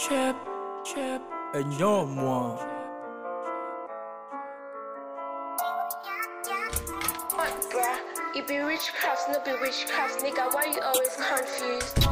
Trap, and you're moi. Bruh, you be Richkraft, no be Richkraft, nigga, why you always confused?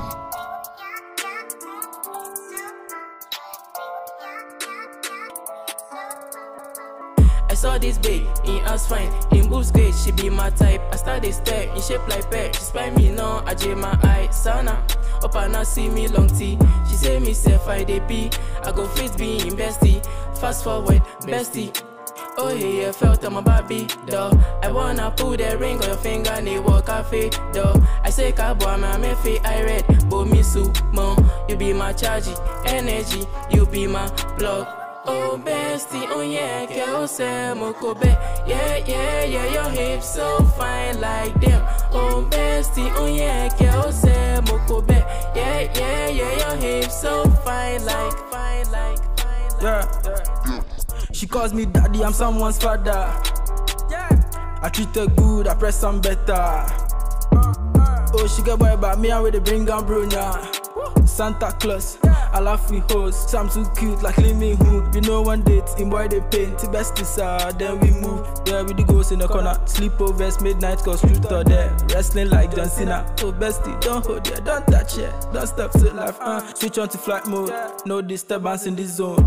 I saw this babe, in us fine, in boobs great, she be my type. I started stare, in shape like pear, she spy me now, I jam my eye, sana. Up and not see me long tea, she say me self I dey pee. I go fit be in bestie, fast forward, bestie. Oh hey, I felt on my baby, though. I wanna put the ring on your finger, and walk cafe, though. I say cowboy, man, me feel I read, but me so, man. You be my charge, energy, you be my plug. Oh bestie, oh yeah, girl, say mokobe. Yeah, your hips so fine like them. Oh bestie, oh yeah, girl, say mokobe. Yeah, your hips so fine like. Yeah. She calls me daddy, I'm someone's father. I treat her good, I press some better. Oh, she get boy about me, and with the bring on Brunya. Santa Claus, I laugh with hoes. Some too cute like Limmy Who. We know one date, in boy they paint. The best is then we move. Yeah, with the ghosts in the corner. Sleepovers, midnight, cause truth or there. Wrestling like John Cena. Oh bestie, don't hold ya, don't touch ya. Don't stop to life, switch on to flight mode. No disturbance in this zone.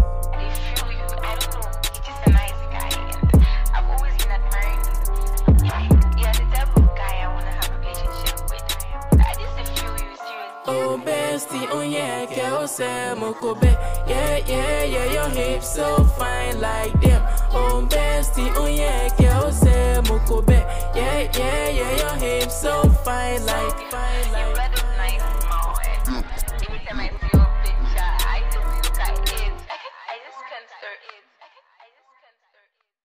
Oh bestie, oh yeah, girl, say mokobe. Yeah, your hips so fine like them. Oh bestie, oh yeah, girl, say mokobe. Yeah, your hips so fine like.